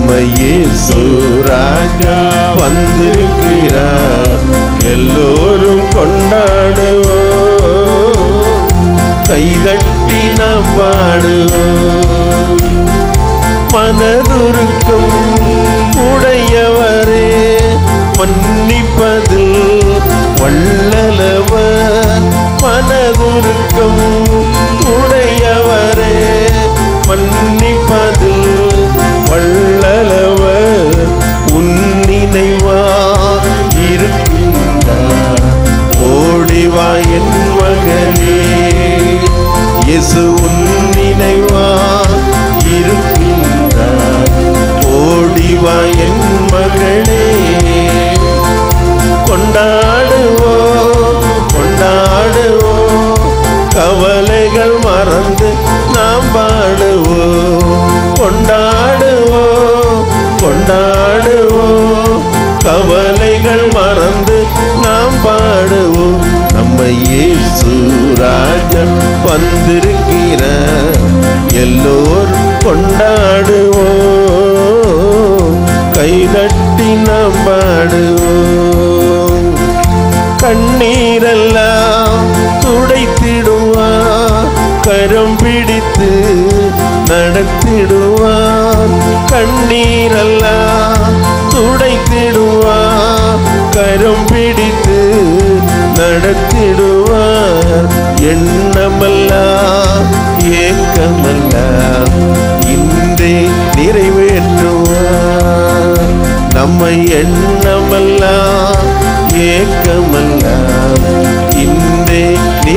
நம்ம இயேசு ராஜா வந்திருக்கிறார். எல்லோரும் கொண்டாடுவோம், கைதட்டி நாம் பாடுவோம். மனதுருக்கம் உடையவரே, மன்னிப்பதில் வல்லவர். மனதுருக்கம் உடையவரே, மன்னிப்பதில் வல்லவர். உன் நினைவா இருக்கின்றார், ஓடிவா என் மகனே. இயேசு உன் நினைவா இருக்கின்றார், ஓடிவா என் மகனே. கொண்டாடுவோம் கொண்டாடுவோம், கவலைகள் மறந்து நாம் பாடுவோம். கொண்டாடுவோம் கொண்டாடுவோம், கவலைகள் மறந்து நாம் பாடுவோம். நம்ம இயேசு ராஜா வந்திருக்கிறார், எல்லோரும் கொண்டாடுவோம், கைதட்டி நாம் பாடுவோம். கண்ணீரெல்லாம் துடைத்திடுவார், கரம் பிடித்து நடத்திடுவார். கண்ணீரெல்லாம் துடைத்திடுவார், கரம் பிடித்து நடத்திடுவார். எண்ணமெல்லாம் ஏக்கமெல்லாம் இன்றே நிறைவேற்றுவார். நம்மை எண்ணமெல்லாம் ஏக்கமெல்லாம் இன்றே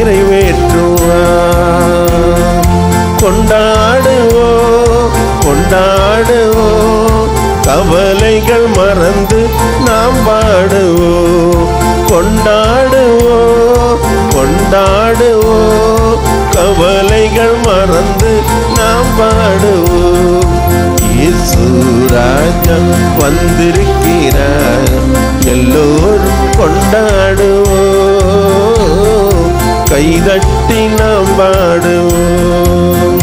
நிறைவேற்றுவார். கொண்டாடுவோம் கொண்டாடுவோம், கவலைகள் மறந்து நாம் பாடுவோம். கொண்டாடுவோம் கொண்டாடுவோம், கவலைகள் மறந்து நாம் பாடுவோம். இயேசு ராஜா வந்திருக்கிறார், எல்லோரும் கொண்டாடுவோம், கைதட்டி நாம் பாடுவோம்.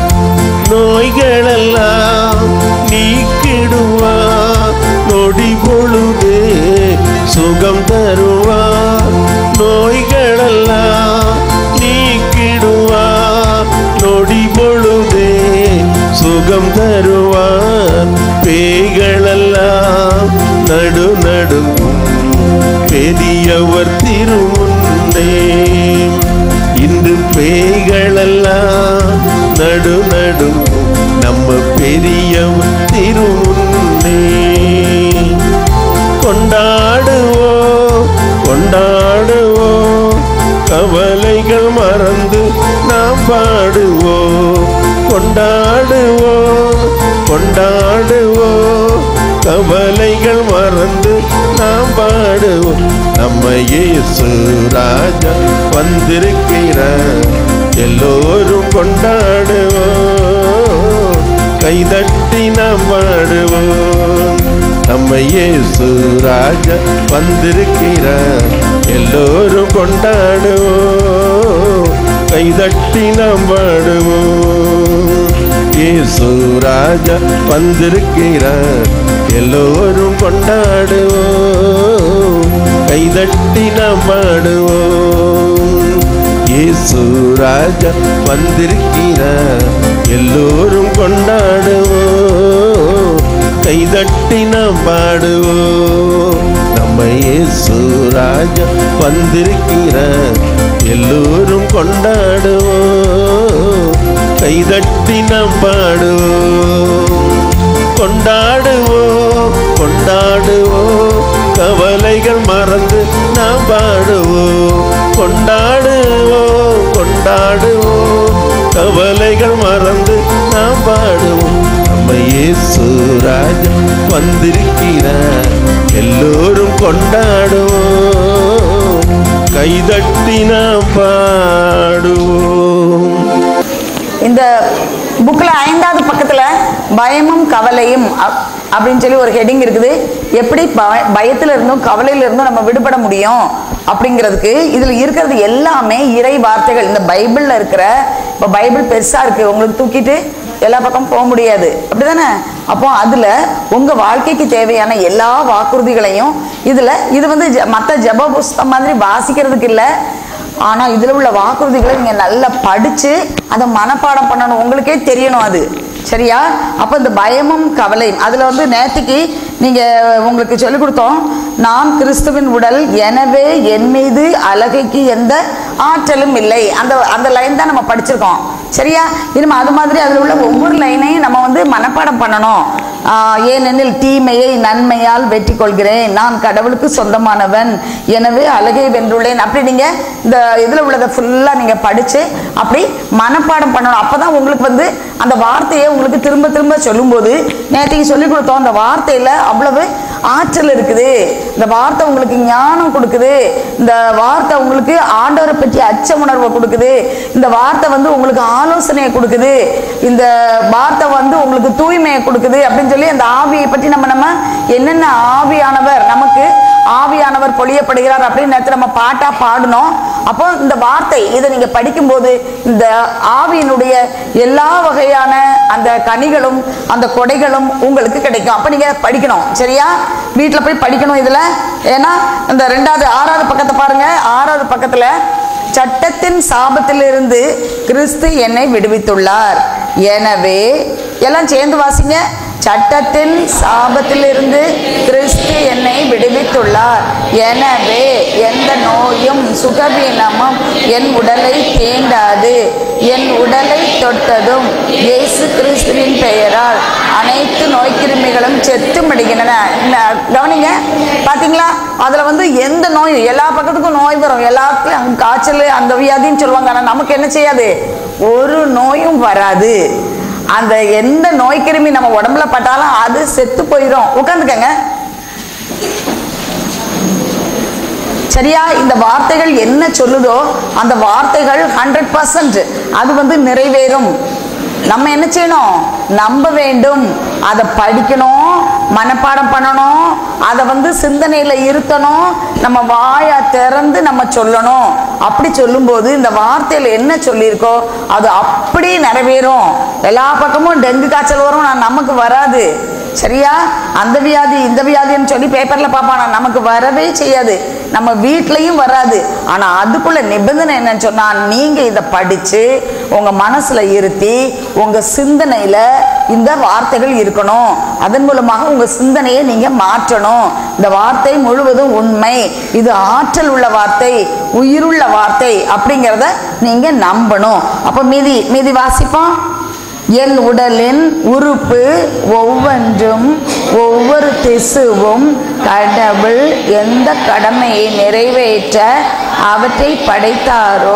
நோய்களெல்லாம் நீக்கிடுவார், நொடி பொழுதே சுகம் தருவார். நோய்களெல்லாம் நீக்கிடுவார், நொடி பொழுதே சுகம் தருவார். பேய்களெல்லாம் நடுநடுங்கும் பெரியவர் திருமுன்னே. இன்று பேய்களெல்லாம் நடுநடுங்கும் நம்ம பெரியவர் திருமுன்னே. கொண்டாடுவோம் கொண்டாடுவோம், கவலைகள் மறந்து நாம் பாடுவோம். கொண்டாடுவோம் கொண்டாடுவோம், கவலைகள் மறந்து நாம் பாடுவோம். நம்ம இயேசு ராஜா வந்திருக்கிறார், எல்லோரும் கொண்டாடுவோம், கைதட்டி நாம் பாடுவோம். நம்ம இயேசு ராஜா வந்திருக்கிறார், எல்லோரும் கொண்டாடுவோம், கைதட்டி நாம் பாடுவோம். இயேசு ராஜா வந்திருக்கிறார், எல்லோரும் கொண்டாடுவோம், கைதட்டி நாம் பாடுவோம். இயேசு ராஜா வந்திருக்கிறார், எல்லோரும் கொண்டாடுவோம், கைதட்டி நாம் பாடுவோம். நம்ம இயேசு ராஜா வந்திருக்கிறார், எல்லோரும் கொண்டாடுவோம், கைதட்டி நாம் பாடுவோம். கொண்டாடுவோம் கொண்டாடுவோம், கவலைகள் மறந்து நாம் பாடுவோம். கொண்டாடுவோம் கொண்டாடுவோம், கவலைகள் மறந்து நாம் பாடுவோம். நம்ம இயேசு ராஜா வந்திருக்கிறார், எல்லோரும் கொண்டாடுவோம், கைதட்டி நாம் பாடுவோம். இந்த புக்கில் 5வது பக்கத்தில் பயமும் கவலையும் அப்படின்னு சொல்லி ஒரு ஹெட்டிங் இருக்குது. எப்படி பயத்தில் இருந்தும் கவலையில இருந்தும் நம்ம விடுபட முடியும் அப்படிங்கிறதுக்கு இதில் இருக்கிறது எல்லாமே இறை வார்த்தைகள். இந்த பைபிளில் இருக்கிற, இப்போ பைபிள் பெருசாக இருக்குது, உங்களுக்கு தூக்கிட்டு எல்லா பக்கமும் போக முடியாது, அப்படிதானே? அப்போ அதுல உங்க வாழ்க்கைக்கு தேவையான எல்லா வாக்குறுதிகளையும் இது வந்து மற்ற ஜெப புஸ்தகம் மாதிரி வாசிக்கிறதுக்கு இல்லை. ஆனா இதுல உள்ள வாக்குறுதிகளை நீங்க நல்லா படிச்சு அதை மனப்பாடம் பண்ணணும், உங்களுக்கே தெரியணும் அது. சரியா? அப்ப இந்த பயமும் கவலையும் அதுல வந்து நேற்றுக்கு நீங்க உங்களுக்கு சொல்லிக் கொடுத்தோம், நாம் கிறிஸ்துவின் உடல், எனவே என் மீது அலகைக்கு எந்த ஆற்றலும் இல்லை. அந்த லைன் தான் நம்ம படிச்சிருக்கோம். சரியா? இனிமே அது மாதிரி அதுல உள்ள ஒவ்வொரு லைனையும் நம்ம வந்து மனப்பாடம் பண்ணணும். ஏனெனில் தீமையை நன்மையால் வெற்றி கொள்கிறேன், நான் கடவுளுக்கு சொந்தமானவன், எனவே அழகை வென்றுள்ளேன். அப்படி நீங்க இந்த இதுல உள்ளதை ஃபுல்லா நீங்க படிச்சு அப்படி மனப்பாடம் பண்ணணும். அப்பதான் உங்களுக்கு வந்து அந்த வார்த்தையை உங்களுக்கு திரும்ப திரும்ப சொல்லும் போது, நேற்றைக்கு சொல்லிக் கொடுத்தோம், அந்த வார்த்தையில அவ்வளவு ஆற்றல் இருக்குது. இந்த வார்த்தை உங்களுக்கு ஞானம் கொடுக்குது, இந்த வார்த்தை உங்களுக்கு ஆண்டவரை பற்றி அச்ச உணர்வை கொடுக்குது, இந்த வார்த்தை வந்து உங்களுக்கு ஆலோசனையை கொடுக்குது, இந்த வார்த்தை வந்து உங்களுக்கு தூய்மையை கொடுக்குது அப்படின்னு சொல்லி அந்த ஆவியை பற்றி நம்ம என்னென்ன ஆவியானவர் நமக்கு ஆவியானவர் பொழியப்படுகிறார் அப்படின்னு நேற்று நம்ம பாட்டா பாடணும். அப்போ இந்த வார்த்தை இதை நீங்க படிக்கும்போது இந்த ஆவியினுடைய எல்லா வகையான அந்த கனிகளும் அந்த கொடைகளும் உங்களுக்கு கிடைக்கும். அப்ப நீங்க படிக்கணும். சரியா? வீட்டுல போய் படிக்கணும் இதுல. ஏன்னா இந்த 6வது பக்கத்தை பாருங்க. 6வது பக்கத்துல சட்டத்தின் சாபத்திலிருந்து கிறிஸ்து என்னை விடுவித்துள்ளார், எனவே எல்லாம் சேர்ந்து வாசிங்க. சட்டத்தின் சாபத்திலிருந்து கிறிஸ்து என்னை விடுவித்துள்ளார், எனவே எந்த நோயும் சுகவீனமும் என் உடலை தீண்டாது, என் உடலை தொட்டதும் இயேசு கிறிஸ்துவின் பெயரால் அனைத்து நோய்க்கிருமிகளும் செத்து மடிகின்றன. கவனிங்க, பாத்தீங்களா? அதுல வந்து எந்த நோயும், எல்லா பக்கத்துக்கும் நோய் வரும், எல்லாத்துக்கும் காய்ச்சல் அந்த வியாதின்னு சொல்லுவாங்க. ஆனா நமக்கு என்ன செய்யாது, ஒரு நோயும் வராது. அந்த எந்த நோய் கிருமி நம்ம உடம்புல பட்டாலும் அது செத்து போயிடும். உட்காந்துக்கங்க. சரியா? இந்த வார்த்தைகள் என்ன சொல்லுதோ அந்த வார்த்தைகள் 100% அது வந்து நிறைவேறும். நம்ம என்ன செய்யணும், நம்ப வேண்டும், அதை படிக்கணும், மனப்பாடம் பண்ணணும், அதை வந்து சிந்தனையில இருத்தணும், நம்ம வாயை திறந்து நம்ம சொல்லணும். அப்படி சொல்லும்போது இந்த வார்த்தையில என்ன சொல்லியிருக்கோ அது அப்படி நிறைவேறும். எல்லா பக்கமும் டெங்கு காய்ச்சல் வரும், நமக்கு வராது. சரியா? அந்த வியாதி இந்த வியாதின்னு சொல்லி பேப்பர்ல பார்ப்பானா, நமக்கு வரவே செய்யாது, நம்ம வீட்லயும் வராது. ஆனா அதுக்குள்ள நிபந்தனை என்னன்னு சொன்னா, நீங்க இதை படிச்சு உங்க மனசுல இருத்தி உங்க சிந்தனையில இந்த வார்த்தைகள் இருக்கணும். அதன் மூலமாக உங்க சிந்தனையை நீங்க மாற்றணும். இந்த வார்த்தை முழுவதும் உண்மை, இது ஆற்றல் உள்ள வார்த்தை, உயிருள்ள வார்த்தை அப்படிங்கிறத நீங்க நம்பணும். அப்ப மீதி வாசிப்போம். என் உடலின் உறுப்பு ஒவ்வொன்றும் ஒவ்வொரு திசுவும் கடவுள் எந்த கடமையை நிறைவேற்ற அவற்றை படைத்தாரோ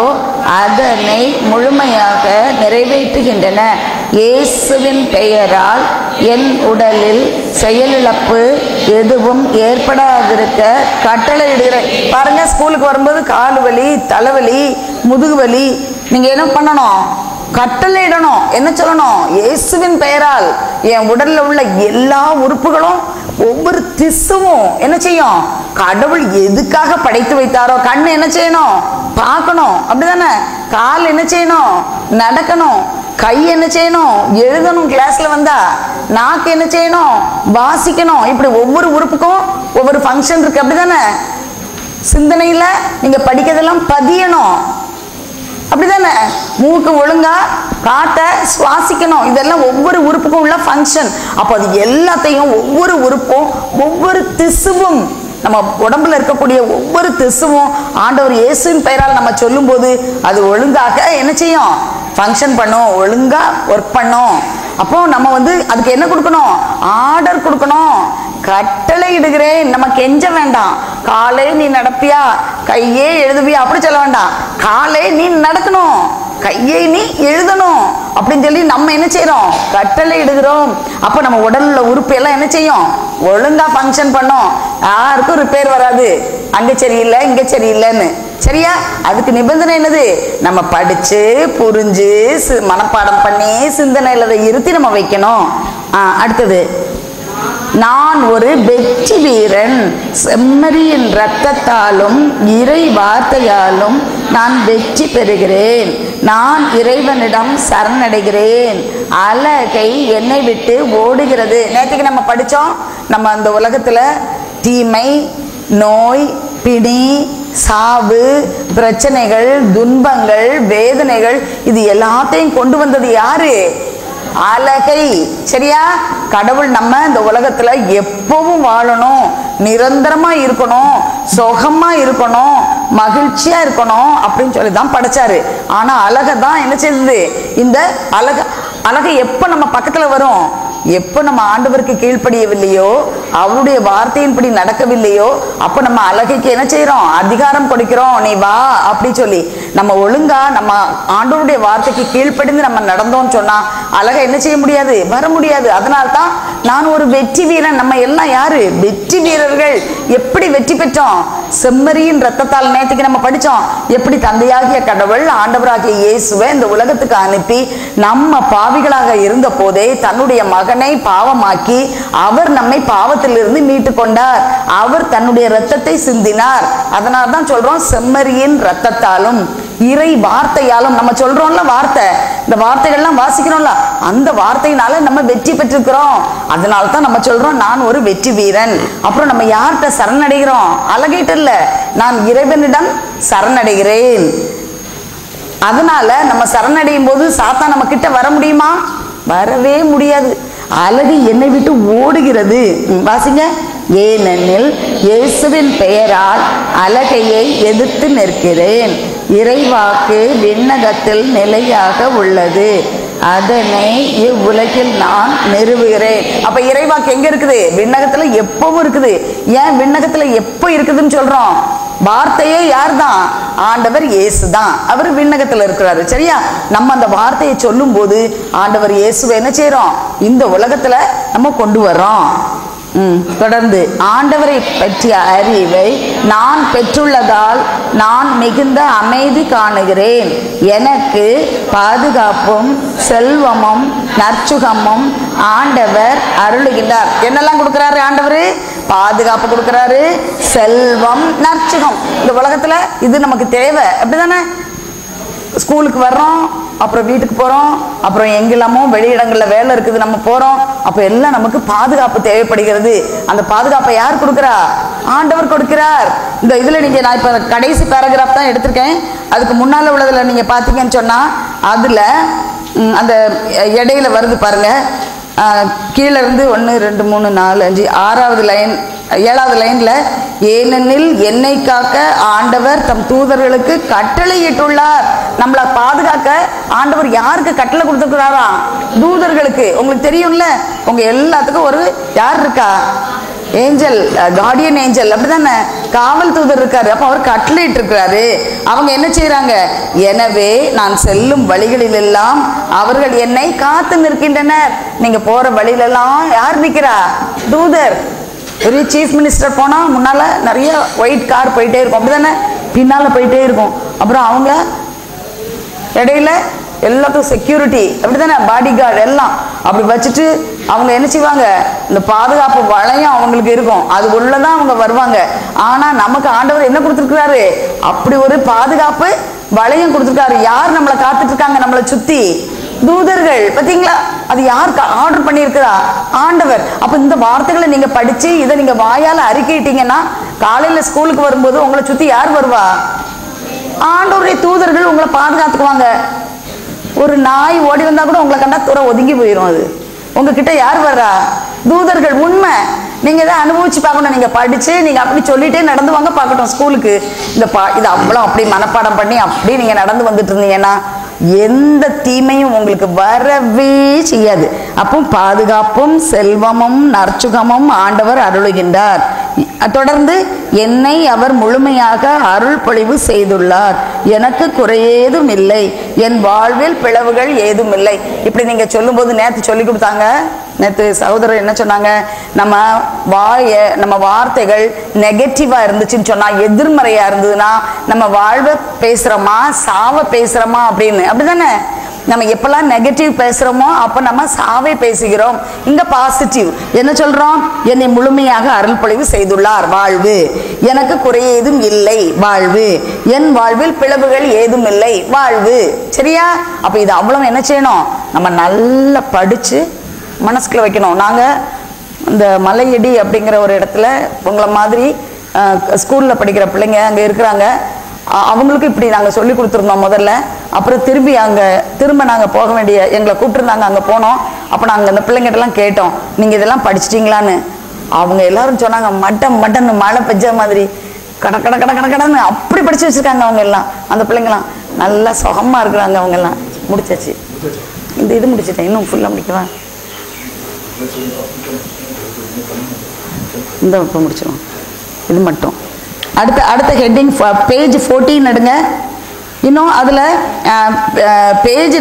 அதனை முழுமையாக நிறைவேற்றுகின்றன. இயேசுவின் பெயரால் என் உடலில் செயலிழப்பு எதுவும் ஏற்படாதிருக்க கட்டளையிடுகிறேன். பாருங்க, ஸ்கூலுக்கு வரும்போது கால் வலி, தலைவலி, முதுகு வலி, நீங்க என்ன பண்ணணும், கட்டளையிடணும். என்ன சொல்லணும், இயேசுவின் பெயரால் என் உடல்ல உள்ள எல்லா உறுப்புகளும் ஒவ்வொரு திசுவும் என்ன செய்யும், கடவுள் எதுக்காக படைத்து வைத்தாரோ, கண்ணு என்ன செய்யணும், பார்க்கணும், அப்படிதானே? கால் என்ன செய்யணும், நடக்கணும், கை என்ன செய்யணும், எழுதணும், கிளாஸ்ல வந்தா நாக்கு என்ன செய்யணும், வாசிக்கணும். இப்படி ஒவ்வொரு உறுப்புக்கும் ஒவ்வொரு ஃபங்க்ஷன் இருக்கு, அப்படிதானே? சிந்தனையில நீங்க படிக்கிறதெல்லாம் பதியணும், அப்படிதானே? மூக்கு ஒழுங்கா காட்ட சுவாசிக்கணும். இதெல்லாம் ஒவ்வொரு உறுப்புக்கும் உள்ள ஃபங்க்ஷன். அப்போ அது எல்லாத்தையும் ஒவ்வொரு உறுப்பும் ஒவ்வொரு திசுவும் நம்ம உடம்புல இருக்கக்கூடிய ஒவ்வொரு திசுவும் ஆண்டவர் இயேசுவின் பெயரால் நம்ம சொல்லும் போது அது ஒழுங்காக என்ன செய்யும், ஃபங்க்ஷன் பண்ணும், ஒழுங்கா ஒர்க் பண்ணும். அப்போ நம்ம வந்து அதுக்கு என்ன கொடுக்கணும், ஆர்டர் கொடுக்கணும். கட்டளை இடுகிறேன், நம்ம கெஞ்ச வேண்டாம். காலை நீ நடப்பியா, கையே எழுதுவியா அப்படி சொல்ல வேண்டாம். காலை நீ நடக்கணும், கையை நீ எழுதணும் அப்படின்னு சொல்லி நம்ம என்ன செய்யறோம், கட்டளை இடுகிறோம். அப்ப நம்ம உடல்ல உறுப்பு எல்லாம் என்ன செய்யும், ஒழுங்கா ஃபங்க்ஷன் பண்ணும். யாருக்கும் ரிப்பேர் வராது, அங்க சரியில்லை இங்க சரியில்லைன்னு. சரியா? அதுக்கு நிபந்தனை என்னது, நம்ம படிச்சு புரிஞ்சு மனப்பாடம் பண்ணி சிந்தனையில இருத்தி நம்ம வைக்கணும். அடுத்தது நான் ஒரு வெற்றி வீரன், செம்மறியின் இரத்தத்தாலும் இறை வார்த்தையாலும் நான் வெற்றி பெறுகிறேன். நான் இறைவனிடம் சரணடைகிறேன். அலகை என்னை விட்டு ஓடுகிறது. நேற்றுக்கு நம்ம படித்தோம், நம்ம அந்த உலகத்தில் தீமை, நோய், பிணி, சாவு, பிரச்சனைகள், துன்பங்கள், வேதனைகள், இது எல்லாத்தையும் கொண்டு வந்தது யாரு? அலகை. சரியா? கடவுள் நம்ம இந்த உலகத்துல எப்பவும் வாழணும், நிரந்தரமா இருக்கணும், சுகமா இருக்கணும், மகிழ்ச்சியா இருக்கணும் அப்படின்னு சொல்லி தான் படைச்சாரு. ஆனா அலகை தான் என்ன செய்யுது? இந்த அலகை எப்ப நம்ம பக்கத்துல வரும்? எப்போ நம்ம ஆண்டவருக்கு கீழ்ப்படியவில்லையோ, அவருடைய வார்த்தையின்படி நடக்கவில்லையோ, அப்போ நம்ம அலகைக்கு என்ன செய்யறோம்? அதிகாரம் கொடுக்கிறோம். நீ வா அப்படி சொல்லி நம்ம ஒழுங்கா நம்ம ஆண்டவருடைய வார்த்தைக்கு கீழ்ப்படிந்து நம்ம நடந்தோம்னு சொன்னா அலகை என்ன செய்ய முடியாது? வர முடியாது. அதனால்தான் நான் ஒரு வெற்றி வீரன். நம்ம எல்லாம் யாரு? வெற்றி வீரர்கள். எப்படி வெற்றி பெற்றோம்? செம்மறியின் இரத்தத்தால். நேற்றுக்கு நம்ம படிச்சோம் எப்படி தந்தையாகிய கடவுள் ஆண்டவராகிய இயேசுவை இந்த உலகத்துக்கு அனுப்பி நம்ம பாவிகளாக இருந்த போதே தன்னுடைய மகனை பாவமாக்கி அவர் நம்மை பாவத்திலிருந்து மீட்டு கொண்டார். அவர் தன்னுடைய இரத்தத்தை சிந்தினார். அதனால தான் சொல்றோம் செம்மறியின் இரத்தத்தாலும் இறை வார்த்தையாலும். நம்ம சொல்றோம்ல வார்த்தை, இந்த வார்த்தைகள்லாம் வாசிக்கிறோம்ல, அந்த வார்த்தையினால நம்ம வெற்றி பெற்றிருக்கிறோம். அதனால தான் நம்ம சொல்றோம் நான் ஒரு வெற்றி வீரன். அப்புறம் நம்ம யார்கிட்ட சரணடைகிறோம்? அழகிட்ட இல்ல, நான் இறைவனிடம் சரணடைகிறேன். அதனால நம்ம சரணடையும் போது சாத்தான் நம்ம கிட்ட வர முடியுமா? வரவே முடியாது. அலகு என்னை விட்டு ஓடுகிறது. வாசிங்க. ஏனெனில் இயேசுவின் பெயரால் அலகையை எதிர்த்து நிற்கிறேன். இறைவாக்கு விண்ணகத்தில் நிலையாக உள்ளது, அதனை இவ்வுலகில் நான் நிறுவுகிறேன். அப்ப இறைவாக்கு எங்க இருக்குது? விண்ணகத்துல எப்பவும் இருக்குது. ஏன் விண்ணகத்துல எப்போ இருக்குதுன்னு சொல்றோம்? வார்த்தையே யார் தான்? ஆண்டவர் இயேசு தான். அவர் விண்ணகத்துல இருக்கிறாரு. சரியா? நம்ம அந்த வார்த்தையை சொல்லும் போது ஆண்டவர் இயேசுவை என்ன செய்யறோம்? இந்த உலகத்துல நம்ம கொண்டு வர்றோம். தொடர்ந்து ஆண்டவரை பற்றிய அறிவை நான் பெற்றுள்ளதால் நான் மிகுந்த அமைதி காணுகிறேன். எனக்கு பாதுகாப்பும் செல்வமும் நற்சுகமும் ஆண்டவர் அருளுகின்றார். என்னெல்லாம் கொடுக்கிறாரு ஆண்டவர்? பாதுகாப்பு கொடுக்கிறாரு, செல்வம், நற்சுகம். இந்த உலகத்துல இது நமக்கு தேவை. அப்படிதானே? ஸ்கூலுக்கு வர்றோம், அப்புறம் வீட்டுக்கு போறோம், அப்புறம் எங்கெல்லாமோ வெளியிடங்கள்ல வேலை இருக்குது, நம்ம போறோம். அப்ப எல்லாம் நமக்கு பாதுகாப்பு தேவைப்படுகிறது. அந்த பாதுகாப்பை யார் கொடுக்கிறா? ஆண்டவர் கொடுக்கிறார். இந்த இதுல நீங்க, நான் இப்ப கடைசி பேராகிராஃப் தான் எடுத்திருக்கேன். அதுக்கு முன்னால உள்ளதுல நீங்க பாத்தீங்கன்னு சொன்னா அதுல அந்த இடையில வருது பாருங்க, கீழே இருந்து 1 2 3 4 5 6வது லைன் 7வது லைன்ல, ஏனெனில் என்னை காக்க ஆண்டவர் தம் தூதர்களுக்கு கட்டளையிட்டுள்ளார். நம்மளை பாதுகாக்க ஆண்டவர் யாருக்கு கட்டளை கொடுத்துருக்கிறாரா? தூதர்களுக்கு. உங்களுக்கு தெரியும்ல, உங்க எல்லாத்துக்கும் ஒரு யார் இருக்கா? Angel, guardian angel. அப்படிதானே? காவல் தூதர் இருக்காரு. அப்ப அவர் கட்டளையிட்டு இருக்கிறாரு. அவங்க என்ன செய்யறாங்க? எனவே நான் செல்லும் வழிகளில் எல்லாம் அவர்கள் என்னை காத்து நிற்கின்றனர். நீங்க போற வழியிலெல்லாம் யார் நிற்கிறா? தூதர். ஒரு சீஃப் மினிஸ்டர் போனா முன்னால நிறைய ஒயிட் கார் போயிட்டே இருக்கும், அப்படிதானே? பின்னால போயிட்டே இருக்கும். அப்புறம் அவங்க இடையில எல்லாத்துக்கும் செக்யூரிட்டி, அப்படிதானே? பாடி கார்டு எல்லாம் அப்படி வச்சுட்டு அவங்க என்ன செய்வாங்க? இந்த பாதுகாப்பு வளையம் அவங்களுக்கு இருக்கும், அது உள்ளதான் அவங்க வருவாங்க. ஆனா நமக்கு ஆண்டவர் என்ன கொடுத்துருக்கிறாரு? அப்படி ஒரு பாதுகாப்பு வளையம் கொடுத்துருக்காரு. யார் நம்மளை காத்துட்டு இருக்காங்க? நம்மளை சுத்தி தூதர்கள். பாத்தீங்களா? அது யார் ஆர்டர் பண்ணியிருக்கிறா? ஆண்டவர். அப்ப இந்த வார்த்தைகளை நீங்க படிச்சு இதை நீங்க வாயால அறிக்கையிட்டீங்கன்னா காலையில ஸ்கூலுக்கு வரும்போது உங்களை சுத்தி யார் வருவா? ஆண்டவருடைய தூதர்கள் உங்களை பாதுகாத்துக்குவாங்க. ஒரு நாய் ஓடி வந்தா கூட உங்களை கண்டா தூர ஒதுங்கி போயிடும். அது உங்ககிட்ட யார் வர்றா? தூதர்கள். உண்மை. நீங்க இதை அனுபவிச்சு பார்க்கணும். நீங்க படிச்சு நீங்க அப்படி சொல்லிட்டே நடந்து வாங்க பார்க்கட்டும் ஸ்கூலுக்கு. இது அவ்வளோ அப்படி மனப்பாடம் பண்ணி அப்படி நீங்க நடந்து வந்துட்டு இருந்தீங்கன்னா எந்த தீமையும் உங்களுக்கு வரவே செய்யாது. அப்போ பாதுகாப்பும் செல்வமும் நற்சுகமும் ஆண்டவர் அருளுகின்றார். தொடர்ந்து என்னை அவர் முழுமையாக அருள் பொழிவு செய்துள்ளார். எனக்கு குறையேதும் இல்லை, என் வாழ்வில் பிளவுகள் ஏதும் இல்லை. இப்படி நீங்க சொல்லும் போது நேற்று சொல்லி கொடுத்தாங்க. நேற்று சகோதரர் என்ன சொன்னாங்க? நம்ம வார்த்தைகள் நெகட்டிவா இருந்துச்சுன்னு சொன்னா, எதிர்மறையா இருந்ததுன்னா நம்ம வாழ்வை பேசுறோமா சாவ பேசுறோமா அப்படின்னு. அப்படிதானே? நம்ம எப்பெல்லாம் நெகட்டிவ் பேசுறோமோ அப்ப நம்ம சாவை பேசுகிறோம். இங்க பாசிட்டிவ் என்ன சொல்றோம்? என்னை முழுமையாக அருள் பொழிவு செய்துள்ளார், வாழ்வு. எனக்கு குறை ஏதும் இல்லை, வாழ்வு. என் வாழ்வில் பிளவுகள் ஏதும் இல்லை, வாழ்வு. சரியா? அப்ப இது அவ்வளவு என்ன செய்யணும்? நம்ம நல்லா படிச்சு மனசுக்குள்ள வைக்கணும். நாங்க இந்த மலையடி அப்படிங்கிற ஒரு இடத்துல உங்களை மாதிரி ஸ்கூல்ல படிக்கிற பிள்ளைங்க அங்க இருக்கிறாங்க. அவங்களுக்கு இப்படி நாங்க சொல்லி கொடுத்துருந்தோம் முதல்ல. அப்புறம் திரும்ப நாங்க போக வேண்டிய எங்களை கூப்பிட்டுருந்தாங்க, அங்க போனோம். அப்ப நாங்க அந்த பிள்ளைங்கிட்ட எல்லாம் கேட்டோம், நீங்க இதெல்லாம் படிச்சிட்டீங்களான்னு. அவங்க எல்லாரும் சொன்னாங்க, மட்டன் மழை பெஞ்ச மாதிரி கடன்னு அப்படி படிச்சு வச்சிருக்காங்க அவங்க எல்லாம். அந்த பிள்ளைங்கலாம் நல்லா சுகமா இருக்கிறாங்க. அவங்க எல்லாம் முடிச்சாச்சு. இந்த இது முடிச்சிட்டேன், இன்னும் ஃபுல்லா முடிக்கவா? இந்த இப்போ முடிச்சிடும் இது மட்டும். அடுத்த ஹெட்டிங் பேஜ் 14 எடுங்க. இன்னும் அதில் பேஜ்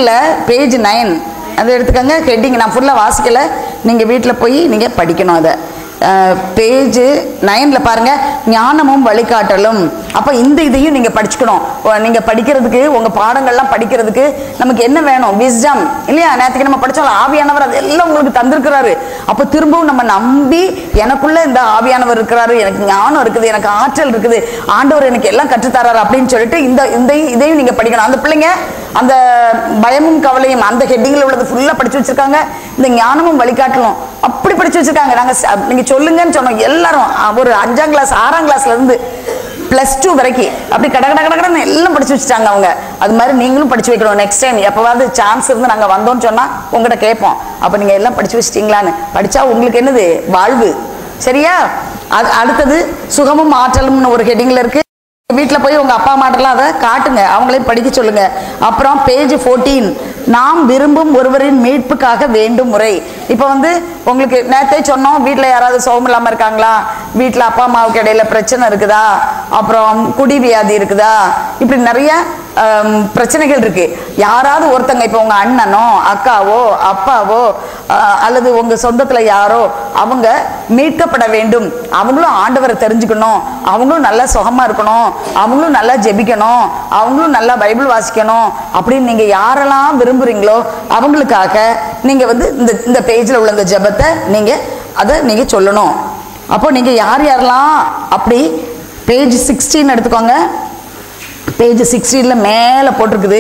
9 அதை எடுத்துக்கோங்க. ஹெட்டிங் நான் ஃபுல்லாக வாசிக்கலை, நீங்கள் வீட்டில் போய் நீங்கள் படிக்கணும். அதை பேஜ் 9 பாருங்க, ஞானமும் வழிகாட்டலும். அப்போ இந்த இதையும் நீங்கள் படிச்சுக்கணும். நீங்கள் படிக்கிறதுக்கு உங்கள் பாடங்கள்லாம் படிக்கிறதுக்கு நமக்கு என்ன வேணும்? விஸ்டம் இல்லையா? நேற்றுக்கு நம்ம படித்தாலும் ஆவியானவர் அதெல்லாம் உங்களுக்கு தந்திருக்கிறாரு. அப்போ திரும்பவும் நம்ம நம்பி எனக்குள்ள இந்த ஆவியானவர் இருக்கிறாரு, எனக்கு ஞானம் இருக்குது, எனக்கு ஆற்றல் இருக்குது, ஆண்டவர் எனக்கு எல்லாம் கற்றுத்தராரு அப்படின்னு சொல்லிட்டு இதையும் நீங்கள் படிக்கணும். அந்த பிள்ளைங்க அந்த பயமும் கவலையும் அந்த ஹெட்டிங்கில் உள்ளது ஃபுல்லாக படிச்சு வச்சிருக்காங்க. இந்த ஞானமும் வழிகாட்டலும் அப்படி படிச்சு வச்சிருக்காங்க. நீங்க சொல்லுங்கன்னு சொன்னோம். எல்லாரும் ஒரு 5ஆம் கிளாஸ் 6ஆம் கிளாஸ்ல இருந்து +2 வரைக்கும் அப்படி கடகடன்னு எல்லாம் படிச்சு வச்சுட்டாங்க அவங்க. அது மாதிரி நீங்களும் படிச்சு வைக்கணும். நெக்ஸ்ட் டைம் எப்பவாவது சான்ஸ் இருந்து நாங்க வந்தோம்னு சொன்னா உங்ககிட்ட கேட்போம், அப்ப நீங்க எல்லாம் படிச்சு வச்சிட்டீங்களான்னு. படிச்சா உங்களுக்கு என்னது? வாழ்வு. சரியா? அடுத்தது சுகமும் ஆற்றலும்னு ஒரு ஹெட்டிங்ல இருக்கு. வீட்டில் போய் உங்க அப்பா அம்மாட்டெல்லாம் அதை காட்டுங்க, அவங்களையும் படிக்க சொல்லுங்க. அப்புறம் பேஜ் 14 நாம் விரும்பும் ஒருவரின் மீட்புக்காக வேண்டும் முறை. இப்போ உங்களுக்கு நேற்றே சொன்னோம், வீட்டில் யாராவது சோகம் இல்லாமல் இருக்காங்களா, வீட்டில் அப்பா அம்மாவுக்கு இடையில பிரச்சனை இருக்குதா, அப்புறம் குடி வியாதி இருக்குதா, இப்படி நிறைய பிரச்சனைகள் இருக்கு. யாராவது ஒருத்தங்க, இப்போ உங்க அண்ணனோ அக்காவோ அப்பாவோ அல்லது உங்க சொந்தத்துல யாரோ அவங்க மீட்கப்பட வேண்டும், அவங்களும் ஆண்டவரை தெரிஞ்சுக்கணும், அவங்களும் நல்லா சுகமா இருக்கணும், அவங்களும் நல்லா ஜெபிக்கணும், அவங்களும் நல்லா பைபிள் வாசிக்கணும் அப்படின்னு நீங்க யாரெல்லாம் விரும்புறீங்களோ அவங்களுக்காக நீங்க இந்த பேஜ்ல உள்ள இந்த ஜெபத்தை நீங்க சொல்லணும். அப்போ நீங்க யாரெல்லாம் அப்படி பேஜ் 16 எடுத்துக்கோங்க. பேஜ் 16 மேல போட்டிருக்குது.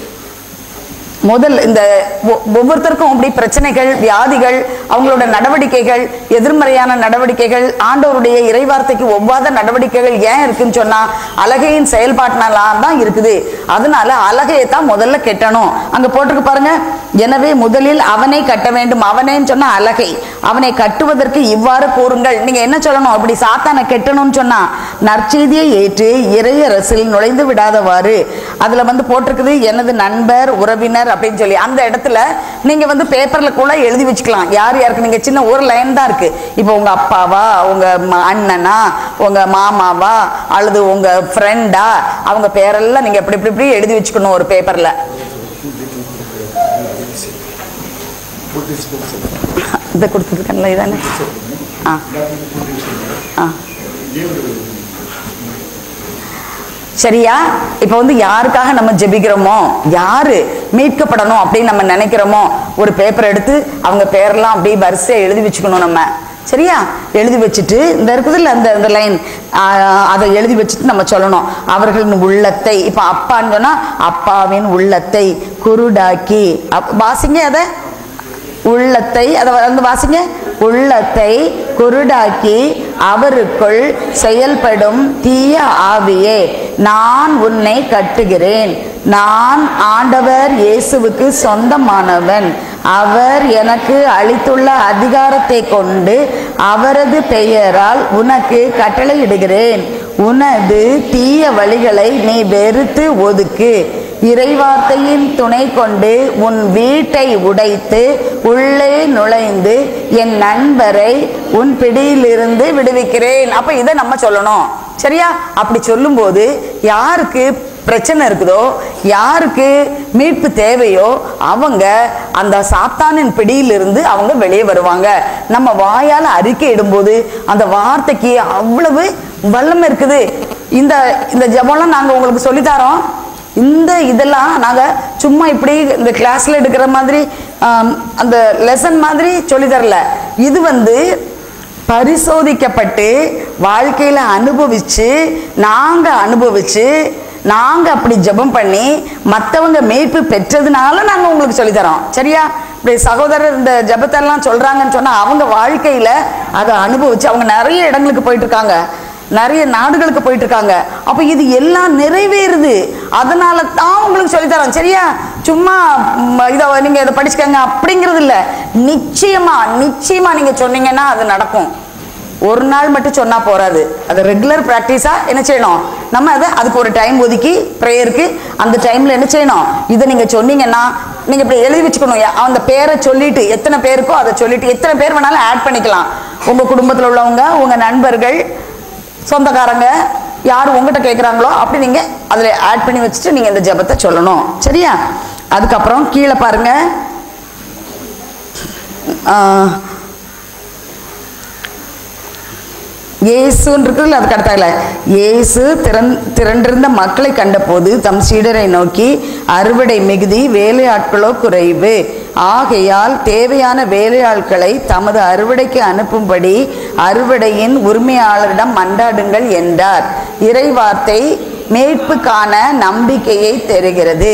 முதல் இந்த ஒவ்வொருத்தருக்கும் அப்படி பிரச்சனைகள், வியாதிகள், அவங்களோட நடவடிக்கைகள், எதிர்மறையான நடவடிக்கைகள், ஆண்டவருடைய இறைவார்த்தைக்கு ஒவ்வாத நடவடிக்கைகள் ஏன் இருக்குன்னு சொன்னா அலகையின் செயல்பாட்டினாலாம் தான் இருக்குது. அதனால அலகையை தான் முதல்ல கெட்டணும். அங்க போட்டிருக்கு பாருங்க, எனவே முதலில் அவனை கட்ட வேண்டும். அவனேன்னு சொன்னா அலகை. அவனை கட்டுவதற்கு இவ்வாறு கூறுங்கள். நீங்க என்ன சொல்லணும்? அப்படி சாத்தானை கெட்டணும்னு சொன்னா நற்செய்தியை ஏற்று இறையரசில் நுழைந்து விடாதவாறு. அதுல போட்டிருக்குது எனது நண்பர், உறவினர் அப்படின்னு சொல்லி. அந்த இடத்துல நீங்க பேப்பர்ல கூட எழுதி வச்சுக்கலாம் யார் யாருக்கு. நீங்க சின்ன ஒரு லைன் தான் இருக்கு. இப்போ உங்க அப்பாவா, உங்க அண்ணனா, உங்க மாமாவா, அல்லது உங்க ஃப்ரெண்டா, அவங்க பேரெல்லாம் நீங்க எப்படி இப்படி எழுதி வச்சுக்கணும் ஒரு பேப்பர்ல. இதை கொடுத்துருக்கேன்ல, இதானே? சரியா? இப்ப யாருக்காக நம்ம ஜெபிக்கிறோமோ, யாரு மீட்கப்படணும் அப்படின்னு நம்ம நினைக்கிறோமோ, ஒரு பேப்பர் எடுத்து அவங்க பேரெல்லாம் அப்படியே வரிசையா எழுதி வச்சுக்கணும் நம்ம. சரியா? எழுதி வச்சுட்டு இந்த இருக்குது இல்ல அந்த லைன், அதை எழுதி வச்சுட்டு நம்ம சொல்லணும் அவர்களின் உள்ளத்தை. இப்ப அப்பான்னு சொன்னா அப்பாவின் உள்ளத்தை குருடாக்கி, வாசிங்க அதை, உள்ளத்தை அதை வாசிங்க. உள்ளத்தை குருடாக்கி அவருக்குள் செயல்படும் தீய ஆவியே, நான் உன்னை கட்டுகிறேன். நான் ஆண்டவர் இயேசுவுக்கு சொந்தமானவன். அவர் எனக்கு அளித்துள்ள அதிகாரத்தை கொண்டு அவரது பெயரால் உனக்கு கட்டளையிடுகிறேன். உனது தீய வழிகளை நீ வெறுத்து ஒதுக்கு. இறைவார்த்தையின் துணை கொண்டு உன் வீட்டை உடைத்து உள்ளே நுழைந்து என் நண்பரை உன் பிடியிலிருந்து விடுவிக்கிறேன். அப்ப இதை நம்ம சொல்லணும். சரியா? அப்படி சொல்லும் போது யாருக்கு பிரச்சனை இருக்குதோ, யாருக்கு மீட்பு தேவையோ அவங்க அந்த சாத்தானின் பிடியிலிருந்து அவங்க வெளியே வருவாங்க. நம்ம வாயால அறிக்கை இடும்போது அந்த வார்த்தைக்கு அவ்வளவு வல்லமை இருக்குது. இந்த ஜெபம்லாம் நாங்க உங்களுக்கு சொல்லித்தரோம். இதெல்லாம் நாங்கள் சும்மா இப்படி இந்த கிளாஸில் எடுக்கிற மாதிரி அந்த லெசன் மாதிரி சொல்லி தரல. இது பரிசோதிக்கப்பட்டு வாழ்க்கையில் அனுபவிச்சு நாங்கள் அப்படி ஜெபம் பண்ணி மற்றவங்க மீட்பு பெற்றதுனால நாங்கள் உங்களுக்கு சொல்லித்தரோம். சரியா? இப்படி சகோதரர் இந்த ஜெபத்தெல்லாம் சொல்கிறாங்கன்னு சொன்னால் அவங்க வாழ்க்கையில் அதை அனுபவிச்சு அவங்க நிறைய இடங்களுக்கு போயிட்டு இருக்காங்க, நிறைய நாடுகளுக்கு போயிட்டு இருக்காங்க. அப்போ இது எல்லாம் நிறைவேறுது, அதனால தான் உங்களுக்கு சொல்லித்தரோம். சரியா? சும்மா இதை நீங்கள் இதை படிச்சுக்கங்க அப்படிங்கிறது இல்லை. நிச்சயமா நீங்கள் சொன்னீங்கன்னா அது நடக்கும். ஒரு நாள் மட்டும் சொன்னா போறாது, அது ரெகுலர் பிராக்டிஸா என்ன செய்யணும்? நம்ம அதுக்கு ஒரு டைம் ஒதுக்கி ப்ரேயருக்கு அந்த டைம்ல என்ன செய்யணும்? இதை நீங்க சொன்னீங்கன்னா நீங்க இப்படி எழுதி வச்சுக்கணும். அந்த பேரை சொல்லிட்டு எத்தனை பேருக்கோ அதை சொல்லிட்டு எத்தனை பேர் வேணாலும் ஆட் பண்ணிக்கலாம். உங்க குடும்பத்தில் உள்ளவங்க, உங்க நண்பர்கள், சொந்தக்காரங்க யார் உங்ககிட்ட கேட்குறாங்களோ அப்படி நீங்க அதில் ஆட் பண்ணி வச்சுட்டு நீங்க இந்த ஜெபத்தை சொல்லணும். சரியா? அதுக்கப்புறம் கீழே பாருங்க, இயேசுன்னு இருக்குல்ல, அதுக்கு அடுத்தால இயேசு திரண்டிருந்த மக்களை கண்டபோது தம் சீடரை நோக்கி, அறுவடை மிகுதி, வேலையாட்களோ குறைவு. ஆகையால் தேவையான வேலையாட்களை தமது அறுவடைக்கு அனுப்பும்படி அறுவடையின் உரிமையாளரிடம் மன்றாடுங்கள் என்றார். இறைவார்த்தை மீட்புக்கான நம்பிக்கையை தருகிறது.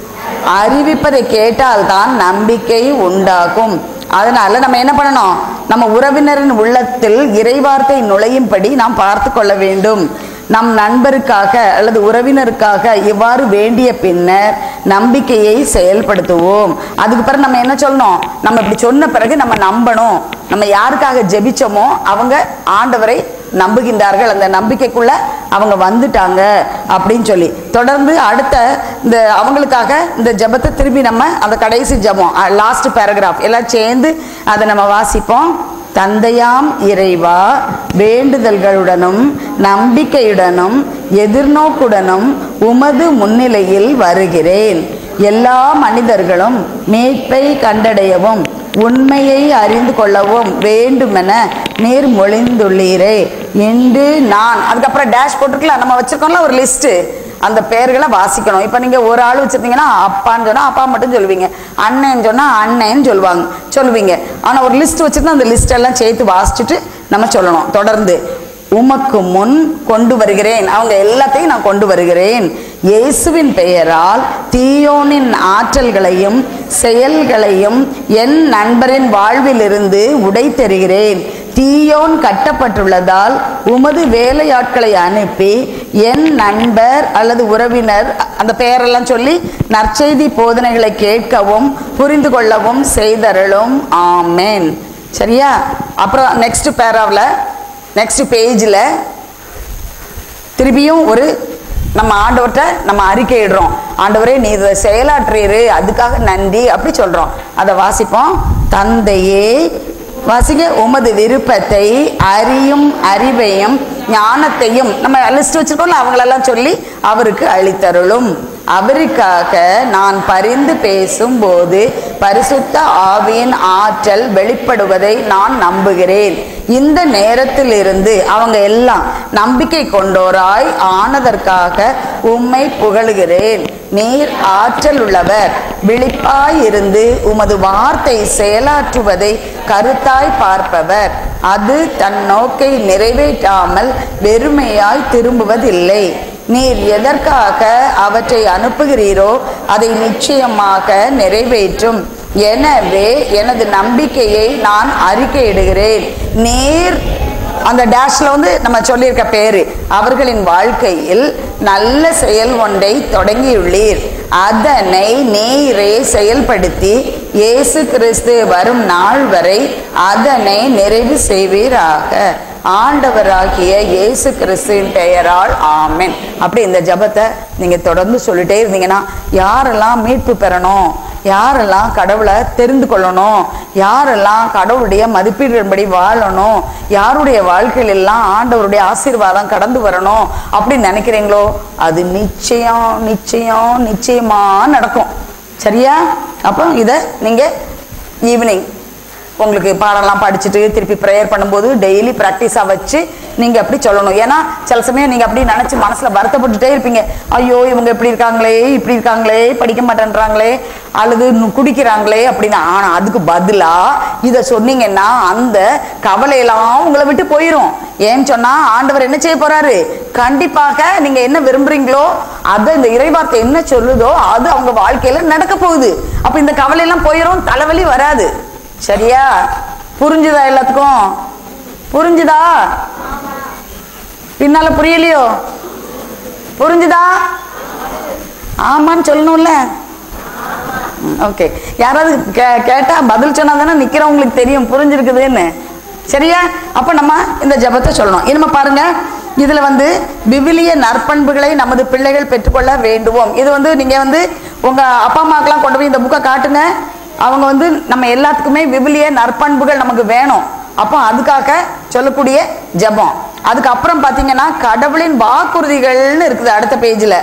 அறிவிப்பதை கேட்டால்தான் நம்பிக்கை உண்டாகும். அதனால நம்ம என்ன பண்ணணும்? நம்ம உறவினரின் உள்ளத்தில் இறைவார்த்தை நுழையும்படி நாம் பார்த்து கொள்ள வேண்டும். நம் நண்பருக்காக அல்லது உறவினருக்காக இவ்வாறு வேண்டிய பின்னர் நம்பிக்கையை செயல்படுத்துவோம். அதுக்கு பிறகு நம்ம என்ன சொல்லணும்? நம்ம இப்படி சொன்ன பிறகு நம்ம நம்பணும். நம்ம யாருக்காக ஜெபிச்சோமோ அவங்க ஆண்டவரை நம்புகின்றார்கள், அந்த நம்பிக்கைக்குள்ள அவங்க வந்துட்டாங்க அப்படின்னு சொல்லி தொடர்ந்து அடுத்த இந்த அவங்களுக்காக இந்த ஜெபத்தை திரும்பி நம்ம அந்த கடைசி ஜெபம் லாஸ்ட் பேராகிராஃப் எல்லாம் சேர்ந்து அதை நம்ம வாசிப்போம். தந்தையாம் இறைவா, வேண்டுதல்களுடனும் நம்பிக்கையுடனும் எதிர்நோக்குடனும் உமது முன்னிலையில் வருகிறேன். எல்லா மனிதர்களும் மீட்பை கண்டடையவும் உண்மையை அறிந்து கொள்ளவும் வேண்டுமென நீர் மொழிந்துள்ளீரே என்று நான். அதுக்கப்புறம் டேஷ் போட்டுருக்கலாம், நம்ம வச்சிருக்கோம்ல ஒரு லிஸ்ட்டு, அந்த பெயர்களை வாசிக்கணும். இப்போ நீங்கள் ஒரு ஆள் வச்சுருந்தீங்கன்னா அப்பான்னு சொன்னால் அப்பா மட்டும் சொல்லுவீங்க, அண்ணன்னு சொன்னால் அண்ணன்னு சொல்லுவீங்க. ஆனால் ஒரு லிஸ்ட் வச்சுருந்தா அந்த லிஸ்டெல்லாம் சேர்த்து வாசிச்சுட்டு நம்ம சொல்லணும். தொடர்ந்து உமக்கு முன் கொண்டு வருகிறேன், அவங்க எல்லாத்தையும் நான் கொண்டு வருகிறேன். இயேசுவின் பெயரால் தீயோனின் ஆற்றல்களையும் செயல்களையும் என் நண்பரின் வாழ்விலிருந்து உடைத்தெறிகிறேன். தீயோன் கட்டப்பட்டுள்ளதால் உமது வேலையாட்களை அனுப்பி என் நண்பர் அல்லது உறவினர் அந்த பெயரெல்லாம் சொல்லி நற்செய்தி போதனைகளை கேட்கவும் புரிந்து கொள்ளவும் செய்தருளும். ஆமேன். சரியா? அப்புறம் நெக்ஸ்ட் பேராவில் நெக்ஸ்ட் பேஜில் திருப்பியும் ஒரு நம்ம ஆண்டவர்கிட்ட நம்ம அறிக்கையிடுறோம். ஆண்டவரே நீ இதை செயலாற்றுறீரு, அதுக்காக நன்றி அப்படி சொல்கிறோம். அதை வாசிப்போம். தந்தையே, வாசிக்க, உமது விருப்பத்தை அறியும் அறிவையும் ஞானத்தையும் நம்ம லிஸ்ட் வச்சிருக்கோம்ல அவங்களெல்லாம் சொல்லி அவருக்கு அளித்தருளும். அவருக்காக நான் பரிந்து பேசும்போது பரிசுத்த ஆவியின் ஆற்றல் வெளிப்படுவதை நான் நம்புகிறேன். இந்த நேரத்தில் இருந்து அவங்க எல்லாம் நம்பிக்கை கொண்டோராய் ஆனதற்காக உம்மை புகழுகிறேன். நீர் ஆற்றல் உள்ளவர், விழிப்பாய் இருந்து உமது வார்த்தை செயலாற்றுவதை கருத்தாய் பார்ப்பவர். அது தன் நோக்கை நிறைவேற்றாமல் வெறுமையாய் திரும்புவதில்லை. நீர் எதற்காக அவற்றை அனுப்புகிறீரோ அதை நிச்சயமாக நிறைவேற்றும். எனவே எனது நம்பிக்கையை நான் அறிக்கையிடுகிறேன். நீர் அந்த டேஷ்ல நம்ம சொல்லியிருக்க பேரு, அவர்களின் வாழ்க்கையில் நல்ல செயல் ஒன்றை தொடங்கியுள்ளீர். அதனை நீரே செயல்படுத்தி இயேசு கிறிஸ்து வரும் நாள் வரை அதனை நிறைவு செய்வீராக. ஆண்டவராகிய இயேசு கிறிஸ்துவின் பெயரால் ஆமென். அப்படி இந்த ஜெபத்தை நீங்கள் தொடர்ந்து சொல்லிட்டே இருந்தீங்கன்னா யாரெல்லாம் மீட்பு பெறணும், யாரெல்லாம் கடவுளை தெரிந்து கொள்ளணும், யாரெல்லாம் கடவுளுடைய மதிப்பீடுபடி வாழணும், யாருடைய வாழ்க்கையிலெல்லாம் ஆண்டவருடைய ஆசீர்வாதம் கடந்து வரணும் அப்படின்னு நினைக்கிறீங்களோ அது நிச்சயம் நிச்சயம் நிச்சயமாக நடக்கும். சரியா? அப்போ இதை நீங்கள் ஈவினிங் உங்களுக்கு பாடம்லாம் படிச்சுட்டு திருப்பி ப்ரேயர் பண்ணும்போது டெய்லி ப்ராக்டிஸாக வச்சு நீங்கள் அப்படி சொல்லணும். ஏன்னா சில சமயம் நீங்கள் அப்படி நினச்சி மனசில் வருத்தப்பட்டுட்டே இருப்பீங்க. ஐயோ இவங்க இப்படி இருக்காங்களே படிக்க மாட்டேன்றாங்களே அல்லது குடிக்கிறாங்களே அப்படின்னு. ஆனால் அதுக்கு பதிலாக இதை சொன்னீங்கன்னா அந்த கவலையெல்லாம் உங்களை விட்டு போயிடும். ஏன்னு சொன்னால் ஆண்டவர் என்ன செய்ய போகிறாரு, கண்டிப்பாக நீங்கள் என்ன விரும்புகிறீங்களோ அதை இந்த இறைவார்த்தை என்ன சொல்லுதோ அது அவங்க வாழ்க்கையில் நடக்க போகுது. அப்போ இந்த கவலையெல்லாம் போயிடும், தலைவலி வராது. சரியா? புரிஞ்சுதா? எல்லாத்துக்கும் புரிஞ்சுதா? பின்னால புரியலையோ? புரிஞ்சுதா? ஆமான்னு சொல்லணும்ல. ஓகே, யாராவது கேட்டா பதில் சொன்னா தானே நிக்கிறவங்களுக்கு தெரியும் புரிஞ்சிருக்குதுன்னு. சரியா? அப்ப நம்ம இந்த ஜெபத்தை சொல்லணும். இனிமே பாருங்க, இதுல விவிலிய நற்பண்புகளை நமது பிள்ளைகள் பெற்றுக்கொள்ள வேண்டுவோம். இது நீங்க உங்க அப்பா அம்மாக்கெல்லாம் கொண்டு போய் இந்த புக்கை காட்டுங்க. அவங்க நம்ம எல்லாத்துக்குமே விவிலிய நற்பண்புகள் நமக்கு வேணும். அப்போ அதுக்காக சொல்லக்கூடிய ஜெபம். அதுக்கப்புறம் பார்த்தீங்கன்னா கடவுளின் வாக்குறுதிகள்னு இருக்குது அடுத்த பேஜில்,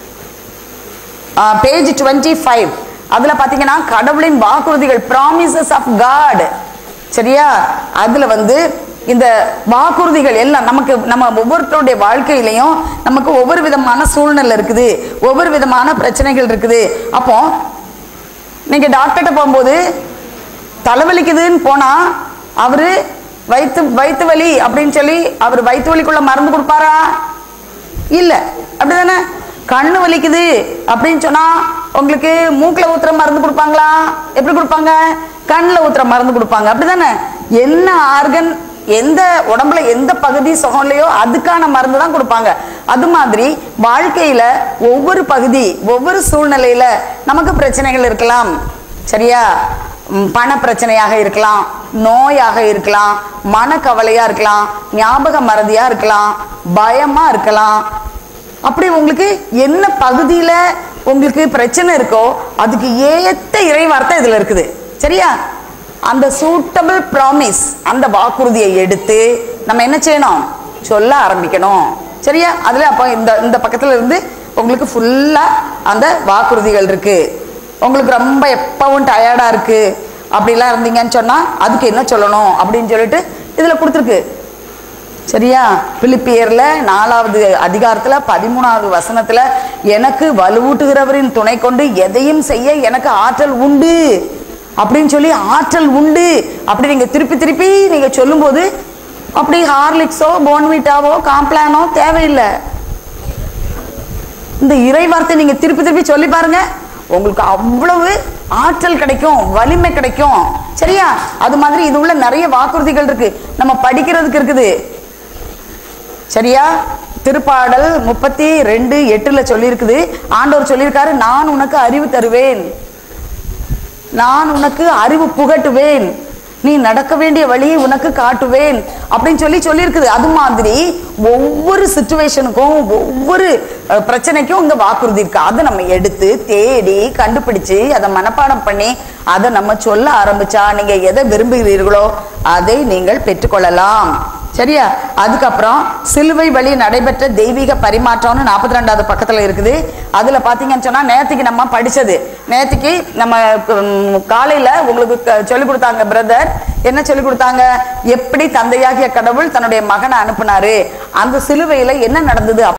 பேஜ் 25. அதில் பார்த்தீங்கன்னா கடவுளின் வாக்குறுதிகள், ப்ராமிசஸ் ஆஃப் காட். சரியா? அதில் இந்த வாக்குறுதிகள் எல்லாம் நம்ம ஒவ்வொருத்தருடைய வாழ்க்கையிலையும் நமக்கு ஒவ்வொரு விதமான சூழ்நிலை இருக்குது, ஒவ்வொரு விதமான பிரச்சனைகள் இருக்குது. அப்போ நீங்க டாக்டர்கிட்ட போகும்போது தலைவலிக்குதுன்னு போனா அவரு வயிற்று வலி அப்படின்னு சொல்லி அவர் வயிற்று வலிக்குள்ள மருந்து கொடுப்பாரா? இல்ல, அப்படிதானே? கண்ணு வலிக்குது அப்படின்னு சொன்னா உங்களுக்கு மூக்குல ஊத்துற மருந்து கொடுப்பாங்களா? எப்படி கொடுப்பாங்க? கண்ணில் ஊத்துற மருந்து கொடுப்பாங்க. அப்படிதானே? என்ன ஆர்கன், எந்த உடம்புல எந்த பகுதி சுகம்லையோ அதுக்கான மருந்து தான் கொடுப்பாங்க. அது மாதிரி வாழ்க்கையில ஒவ்வொரு பகுதி ஒவ்வொரு சூழ்நிலையில நமக்கு பிரச்சனைகள் இருக்கலாம். சரியா? பண பிரச்சனையாக இருக்கலாம், நோயாக இருக்கலாம், மனக்கவலையா இருக்கலாம், ஞாபக மறதியா இருக்கலாம், பயமா இருக்கலாம். அப்படி உங்களுக்கு என்ன பகுதியில உங்களுக்கு பிரச்சனை இருக்கோ அதுக்கு ஏத்த இறைவார்த்தை இதுல இருக்குது. சரியா? அந்த சூட்டபிள் ப்ராமிஸ், அந்த வாக்குறுதியை எடுத்து நம்ம என்ன செய்யணும், சொல்ல ஆரம்பிக்கணும். சரியா? அதுல அப்போ இந்த பக்கத்துல இருந்து உங்களுக்கு ஃபுல்லா அந்த வாக்குறுதிகள் இருக்கு. உங்களுக்கு ரொம்ப எப்பவும் டயர்டா இருக்கு அப்படிலாம் இருந்தீங்கன்னு சொன்னா அதுக்கு என்ன சொல்லணும் அப்படின்னு சொல்லிட்டு இதுல கொடுத்துருக்கு. சரியா? பிலிப்பியர்ல 4வது அதிகாரத்துல 13வது வசனத்துல எனக்கு வலுவூட்டுகிறவரின் துணை கொண்டு எதையும் செய்ய எனக்கு ஆற்றல் உண்டு அப்படின்னு சொல்லி, ஆற்றல் உண்டு அப்படி நீங்க திருப்பி நீங்க சொல்லும்போது அப்படி ஹார்லிக்ஸோ போன்விட்டாவோ காம்ப்ளானோ தேவையில்லை. இந்த இறை வார்த்தை நீங்க திருப்பி சொல்லி பாருங்க, உங்களுக்கு அவ்வளவு ஆற்றல் கிடைக்கும், வலிமை கிடைக்கும். சரியா? அது மாதிரி இது உள்ள நிறைய வாக்குறுதிகள் இருக்கு, நம்ம படிக்கிறதுக்கு இருக்குது. சரியா? திருப்பாடல் 32:8 சொல்லி இருக்குது. ஆண்டவர் சொல்லியிருக்காரு, நான் உனக்கு அறிவு தருவேன், நான் உனக்கு அறிவு புகட்டுவேன், நீ நடக்க வேண்டிய வழியை உனக்கு காட்டுவேன் அப்படின்னு சொல்லியிருக்குது. அது மாதிரி ஒவ்வொரு சிச்சுவேஷனுக்கும் ஒவ்வொரு பிரச்சனைக்கும் இங்க வாக்குறுதி இருக்கு. அதை நம்ம எடுத்து தேடி கண்டுபிடிச்சு அதை மனப்பாடம் பண்ணி அதை நம்ம சொல்ல ஆரம்பிச்சா நீங்க எதை விரும்புகிறீர்களோ அதை நீங்கள் பெற்றுக்கொள்ளலாம். சரியா? அதுக்கப்புறம் சிலுவை வழி நடைபெற்ற தெய்வீக பரிமாற்றம்னு 42வது பக்கத்துல இருக்குது. அதுல பாத்தீங்கன்னு சொன்னா நேற்றுக்கு நம்ம படிச்சது, நேற்றுக்கு நம்ம காலையில உங்களுக்கு சொல்லிக் கொடுத்தாங்க பிரதர். என்ன சொல்லிக் கொடுத்தாங்க? எப்படி தந்தையாகிய கடவுள் தன்னுடைய மகனை அனுப்புனாரு, அந்த சிலுவையில என்ன நடந்தது